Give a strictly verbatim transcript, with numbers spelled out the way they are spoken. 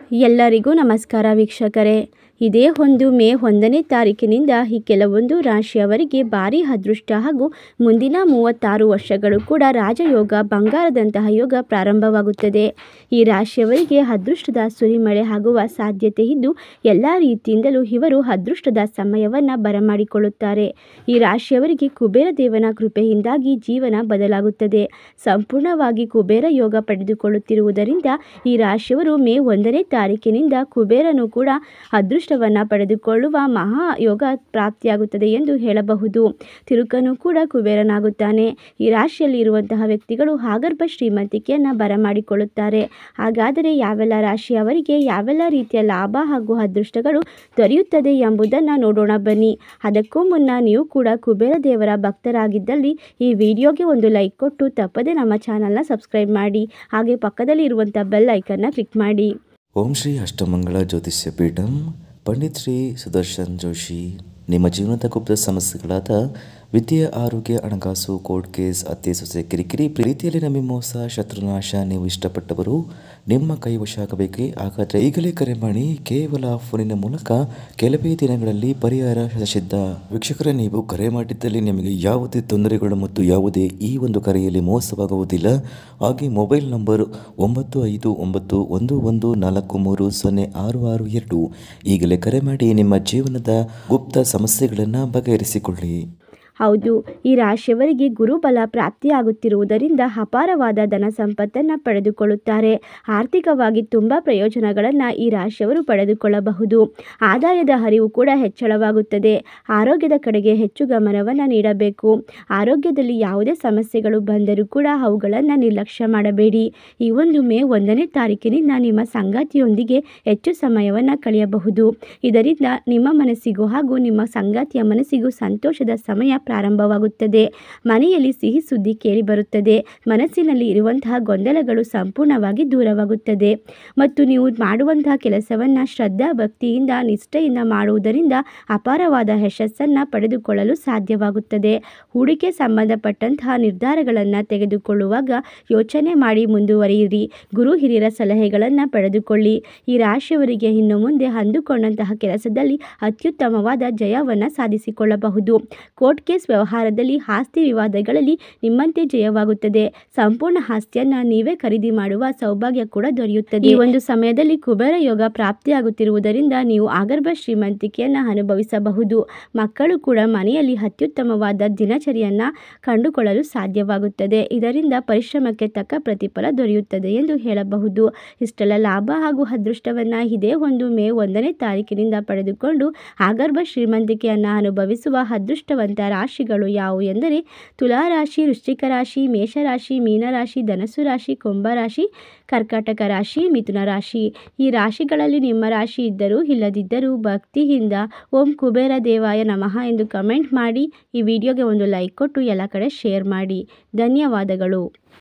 ಎಲ್ಲರಿಗೂ ನಮಸ್ಕಾರ ವೀಕ್ಷಕರೇ. ಇದೇ ಒಂದು ಮೇ ಒಂದನೇ ತಾರೀಕಿನಿಂದ ಈ ಕೆಲವೊಂದು ರಾಶಿಯವರಿಗೆ ಭಾರಿ ಅದೃಷ್ಟ ಹಾಗೂ ಮುಂದಿನ ಮೂವತ್ತಾರು ವರ್ಷಗಳು ಕೂಡ ರಾಜಯೋಗ ಬಂಗಾರದಂತಹ ಯೋಗ ಪ್ರಾರಂಭವಾಗುತ್ತದೆ. ಈ ರಾಶಿಯವರಿಗೆ ಅದೃಷ್ಟದ ಸುರಿಮಳೆ ಆಗುವ ಸಾಧ್ಯತೆ ಇದ್ದು ಎಲ್ಲ ರೀತಿಯಿಂದಲೂ ಇವರು ಅದೃಷ್ಟದ ಸಮಯವನ್ನು ಬರಮಾಡಿಕೊಳ್ಳುತ್ತಾರೆ. ಈ ರಾಶಿಯವರಿಗೆ ಕುಬೇರ ದೇವನ ಕೃಪೆಯಿಂದಾಗಿ ಜೀವನ ಬದಲಾಗುತ್ತದೆ. ಸಂಪೂರ್ಣವಾಗಿ ಕುಬೇರ ಯೋಗ ಪಡೆದುಕೊಳ್ಳುತ್ತಿರುವುದರಿಂದ ಈ ರಾಶಿಯವರು ಮೇ ಒಂದನೇ ತಾರೀಕಿನಿಂದ ಕುಬೇರನು ಕೂಡ ಅದೃಷ್ಟವನ್ನು ಪಡೆದುಕೊಳ್ಳುವ ಮಹಾಯೋಗ ಪ್ರಾಪ್ತಿಯಾಗುತ್ತದೆ ಎಂದು ಹೇಳಬಹುದು. ತಿರುಕನು ಕೂಡ ಕುಬೇರನಾಗುತ್ತಾನೆ. ಈ ರಾಶಿಯಲ್ಲಿ ಇರುವಂತಹ ವ್ಯಕ್ತಿಗಳು ಆಗರ್ಭ ಶ್ರೀಮಂತಿಕೆಯನ್ನು ಬರಮಾಡಿಕೊಳ್ಳುತ್ತಾರೆ. ಹಾಗಾದರೆ ಯಾವೆಲ್ಲ ರಾಶಿಯವರಿಗೆ ಯಾವೆಲ್ಲ ರೀತಿಯ ಲಾಭ ಹಾಗೂ ಅದೃಷ್ಟಗಳು ದೊರೆಯುತ್ತದೆ ಎಂಬುದನ್ನು ನೋಡೋಣ ಬನ್ನಿ. ಅದಕ್ಕೂ ಮುನ್ನ ನೀವು ಕೂಡ ಕುಬೇರ ದೇವರ ಭಕ್ತರಾಗಿದ್ದಲ್ಲಿ ಈ ವಿಡಿಯೋಗೆ ಒಂದು ಲೈಕ್ ಕೊಟ್ಟು ತಪ್ಪದೆ ನಮ್ಮ ಚಾನಲ್ನ ಸಬ್ಸ್ಕ್ರೈಬ್ ಮಾಡಿ. ಹಾಗೆ ಪಕ್ಕದಲ್ಲಿ ಇರುವಂಥ ಬೆಲ್ ಐಕನ್ನ ಕ್ಲಿಕ್ ಮಾಡಿ. ಓಂ ಶ್ರೀ ಅಷ್ಟಮಂಗಳ ಜ್ಯೋತಿಷ್ಯ ಪೀಠಂ ಪಂಡಿತ್ ಶ್ರೀ ಸುದರ್ಶನ್ ಜೋಶಿ. ನಿಮ್ಮ ಜೀವನದ ಗುಪ್ತ ಸಮಸ್ಯೆಗಳಾದ ವಿದ್ಯೆ, ಆರೋಗ್ಯ, ಹಣಕಾಸು, ಕೋರ್ಟ್ ಕೇಸ್, ಅತ್ತೆ ಸೊಸೆ ಕಿರಿಕಿರಿ, ಪ್ರೀತಿಯಲ್ಲಿ ನಂಬಿ ಮೋಸ, ಶತ್ರುನಾಶ, ನೀವು ಇಷ್ಟಪಟ್ಟವರು ನಿಮ್ಮ ಕೈವಶ ಆಗಬೇಕೆ? ಹಾಗಾದರೆ ಈಗಲೇ ಕರೆ ಮಾಡಿ. ಕೇವಲ ಫೋನಿನ ಮೂಲಕ ಕೆಲವೇ ದಿನಗಳಲ್ಲಿ ಪರಿಹಾರ ಸಿದ್ಧ. ವೀಕ್ಷಕರೇ, ನೀವು ಕರೆ ಮಾಡಿದ್ದಲ್ಲಿ ನಿಮಗೆ ಯಾವುದೇ ತೊಂದರೆಗಳು ಮತ್ತು ಯಾವುದೇ ಈ ಒಂದು ಕರೆಯಲ್ಲಿ ಮೋಸವಾಗುವುದಿಲ್ಲ. ಹಾಗೆ ಮೊಬೈಲ್ ನಂಬರ್ ಒಂಬತ್ತು ಐದು ಒಂಬತ್ತು ಒಂದು ಒಂದು ನಾಲ್ಕು ಮೂರು ಸೊನ್ನೆ ಆರು ಆರು ಎರಡು. ಈಗಲೇ ಕರೆ ಮಾಡಿ ನಿಮ್ಮ ಜೀವನದ ಗುಪ್ತ ಸಮಸ್ಯೆಗಳನ್ನು ಬಗೆಹರಿಸಿಕೊಳ್ಳಿ. ಹೌದು, ಈ ರಾಶಿಯವರಿಗೆ ಗುರುಬಲ ಪ್ರಾಪ್ತಿಯಾಗುತ್ತಿರುವುದರಿಂದ ಅಪಾರವಾದ ಧನ ಸಂಪತ್ತನ್ನು ಪಡೆದುಕೊಳ್ಳುತ್ತಾರೆ. ಆರ್ಥಿಕವಾಗಿ ತುಂಬ ಪ್ರಯೋಜನಗಳನ್ನು ಈ ರಾಶಿಯವರು ಪಡೆದುಕೊಳ್ಳಬಹುದು. ಆದಾಯದ ಹರಿವು ಕೂಡ ಹೆಚ್ಚಳವಾಗುತ್ತದೆ. ಆರೋಗ್ಯದ ಕಡೆಗೆ ಹೆಚ್ಚು ಗಮನವನ್ನು ನೀಡಬೇಕು. ಆರೋಗ್ಯದಲ್ಲಿ ಯಾವುದೇ ಸಮಸ್ಯೆಗಳು ಬಂದರೂ ಕೂಡ ಅವುಗಳನ್ನು ನಿರ್ಲಕ್ಷ್ಯ ಮಾಡಬೇಡಿ. ಈ ಒಂದು ಮೇ ಒಂದನೇ ತಾರೀಕಿನಿಂದ ನಿಮ್ಮ ಸಂಗಾತಿಯೊಂದಿಗೆ ಹೆಚ್ಚು ಸಮಯವನ್ನು ಕಳೆಯಬಹುದು. ಇದರಿಂದ ನಿಮ್ಮ ಮನಸ್ಸಿಗೂ ಹಾಗೂ ನಿಮ್ಮ ಸಂಗಾತಿಯ ಮನಸ್ಸಿಗೂ ಸಂತೋಷದ ಸಮಯ ಪ್ರಾರಂಭವಾಗುತ್ತದೆ. ಮನೆಯಲ್ಲಿ ಸಿಹಿ ಸುದ್ದಿ ಕೇಳಿ ಬರುತ್ತದೆ. ಮನಸ್ಸಿನಲ್ಲಿ ಇರುವಂತಹ ಗೊಂದಲಗಳು ಸಂಪೂರ್ಣವಾಗಿ ದೂರವಾಗುತ್ತದೆ. ಮತ್ತು ನೀವು ಮಾಡುವಂತಹ ಕೆಲಸವನ್ನು ಶ್ರದ್ಧಾ ಭಕ್ತಿಯಿಂದ ನಿಷ್ಠೆಯಿಂದ ಮಾಡುವುದರಿಂದ ಅಪಾರವಾದ ಯಶಸ್ಸನ್ನು ಪಡೆದುಕೊಳ್ಳಲು ಸಾಧ್ಯವಾಗುತ್ತದೆ. ಹೂಡಿಕೆ ಸಂಬಂಧಪಟ್ಟಂತಹ ನಿರ್ಧಾರಗಳನ್ನು ತೆಗೆದುಕೊಳ್ಳುವಾಗ ಯೋಚನೆ ಮಾಡಿ ಮುಂದುವರಿಯಿರಿ. ಗುರು ಹಿರಿಯರ ಸಲಹೆಗಳನ್ನು ಪಡೆದುಕೊಳ್ಳಿ. ಈ ರಾಶಿಯವರಿಗೆ ಇನ್ನು ಮುಂದೆ ಅಂದುಕೊಂಡಂತಹ ಕೆಲಸದಲ್ಲಿ ಅತ್ಯುತ್ತಮವಾದ ಜಯವನ್ನು ಸಾಧಿಸಿಕೊಳ್ಳಬಹುದು. ಕೋರ್ಟ್ ಕೇಸ್ ವ್ಯವಹಾರದಲ್ಲಿ, ಆಸ್ತಿ ವಿವಾದಗಳಲ್ಲಿ ನಿಮ್ಮಂತೆ ಜಯವಾಗುತ್ತದೆ. ಸಂಪೂರ್ಣ ಆಸ್ತಿಯನ್ನು ನೀವೇ ಖರೀದಿ ಮಾಡುವ ಸೌಭಾಗ್ಯ ಕೂಡ ದೊರೆಯುತ್ತದೆ. ಈ ಒಂದು ಸಮಯದಲ್ಲಿ ಕುಬೇರ ಯೋಗ ಪ್ರಾಪ್ತಿಯಾಗುತ್ತಿರುವುದರಿಂದ ನೀವು ಆಗರ್ಭ ಶ್ರೀಮಂತಿಕೆಯನ್ನು ಅನುಭವಿಸಬಹುದು. ಮಕ್ಕಳು ಕೂಡ ಮನೆಯಲ್ಲಿ ಅತ್ಯುತ್ತಮವಾದ ದಿನಚರಿಯನ್ನು ಕಂಡುಕೊಳ್ಳಲು ಸಾಧ್ಯವಾಗುತ್ತದೆ. ಇದರಿಂದ ಪರಿಶ್ರಮಕ್ಕೆ ತಕ್ಕ ಪ್ರತಿಫಲ ದೊರೆಯುತ್ತದೆ ಎಂದು ಹೇಳಬಹುದು. ಇಷ್ಟೆಲ್ಲ ಲಾಭ ಹಾಗೂ ಅದೃಷ್ಟವನ್ನು ಇದೇ ಒಂದು ಮೇ ಒಂದನೇ ತಾರೀಕಿನಿಂದ ಪಡೆದುಕೊಂಡು ಆಗರ್ಭ ಶ್ರೀಮಂತಿಕೆಯನ್ನು ಅನುಭವಿಸುವ ಅದೃಷ್ಟವಂತ ರಾಶಿಗಳು ಯಾವುವು ಎಂದರೆ ತುಲಾರಾಶಿ, ವೃಶ್ಚಿಕ ರಾಶಿ, ಮೇಷರಾಶಿ, ಮೀನರಾಶಿ, ಧನಸ್ಸು ರಾಶಿ, ಕುಂಭರಾಶಿ, ಕರ್ಕಾಟಕ ರಾಶಿ, ಮಿಥುನ ರಾಶಿ. ಈ ರಾಶಿಗಳಲ್ಲಿ ನಿಮ್ಮ ರಾಶಿ ಇದ್ದರೂ ಇಲ್ಲದಿದ್ದರೂ ಭಕ್ತಿಯಿಂದ ಓಂ ಕುಬೇರ ದೇವಾಯ ನಮಃ ಎಂದು ಕಮೆಂಟ್ ಮಾಡಿ. ಈ ವಿಡಿಯೋಗೆ ಒಂದು ಲೈಕ್ ಕೊಟ್ಟು ಎಲ್ಲ ಕಡೆ ಶೇರ್ ಮಾಡಿ. ಧನ್ಯವಾದಗಳು.